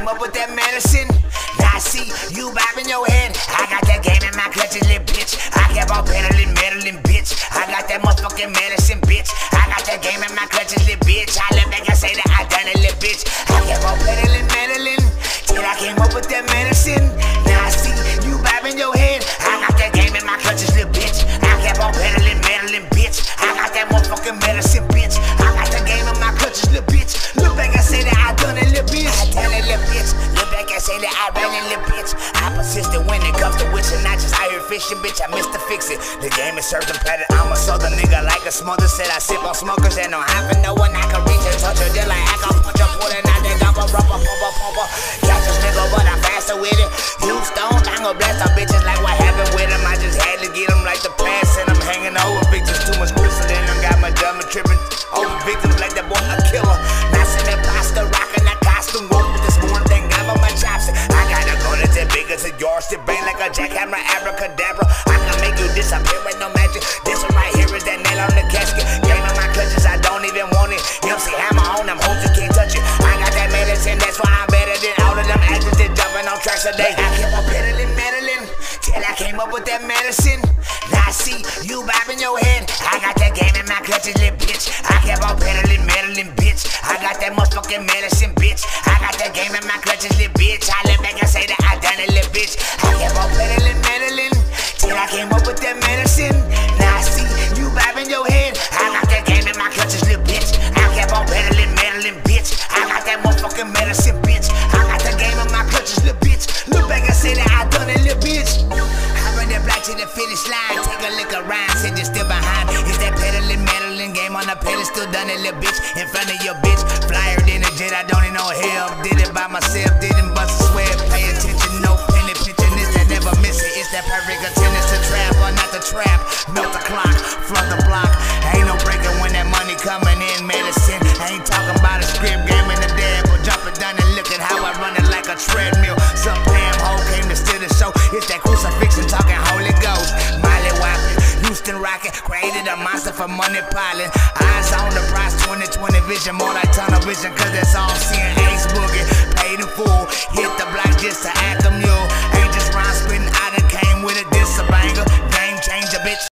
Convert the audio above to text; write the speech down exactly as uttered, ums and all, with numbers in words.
came up with that medicine. Now I see you bobbing your head. I got that game in my clutches, little bitch. I kept on peddling, meddling, bitch. I got that motherfucking medicine, bitch. I got that game in my clutches, little bitch. I look back and say that I done it, little bitch. I kept on peddling, meddling, till I came up with that medicine. Now I see you bobbing your head. I got that game in my clutches, little bitch. I kept on peddling, meddling, bitch. I got that motherfucking medicine, bitch. I got the game in my clutches, little bitch. Look back and say that I done it, little bitch. I done it, little bitch. Look back and say that I ran it, little bitch. I persisted when it comes to witching, not just out here fishing, bitch. I missed to fix it. The game is certain pattern. I'm a southern nigga like a smother. Said I sip on smokers and don't have no one I can reach and touch her. Just like I can punch her, pulling out that gumper, rubber, pumper, pumper. Catch this nigga, but I'm faster with it. You stone, I'm gonna blast our bitches like what happened with him. I just had to get them like the past, and I'm hanging over victims. Too much crystal in them, got my dummy tripping over victims like that boy a killer. Not send that pasta, rocking that costume, rope with this morning thing, got on my chopstick. I gotta go to that big as a yardstick, brain like a jackhammer, abracadabra. I can make you disappear with no magic. This one right here is that nail on the casket. Game in my clutches, I don't even want it. M C Hammer on them hoes, you can't touch it. I got that medicine, that's why I'm better than all of them actors that jumping on tracks a day. I kept on peddling, meddling, till I came up with that medicine. Now I see you bobbing your head. I got that game in my clutches, little bitch. I kept on peddling, meddling, bitch. I got that motherfucking medicine, bitch. I got that game in my clutches, little bitch. I look back and say that I done it, little bitch. I kept on peddling, meddling, till I came up with that medicine. Now I see you bobbing your head. I got that game in my clutches, little bitch. I kept on peddling, meddling, bitch. I got that motherfucking medicine, bitch. I got that game in my clutches, little bitch. Look back and say that I done it, little bitch. I run that black to the finish line. Take a look around, said you're still behind. It's that peddling, meddling game on the pedestal, done it, little bitch. In front of your bitch, flyer than a jet. I don't need no help. Did it by myself, didn't bust a sweat. Pay attention, no penny pinching. It's that never miss it. It's that perfect attendance to trap or not the trap. Melt the clock, flood the block. Ain't no breaking when that money coming in. Medicine, I ain't talking about a script game in the dead, but jump it down and look at how I run it like a treadmill. Some damn hoe came to steal the show. It's that crucifixion talking Holy Ghost. Miley Wappin', Houston Rocket, created a monster for money piling. Eyes on the prize, twenty twenty vision, more like tunnel vision, cause that's all seeing. Ace Boogie, paid in full. Hit the block just to act a mule. Ain't just rhyme spitting, I done came with a diss a banger. Game changer, bitch.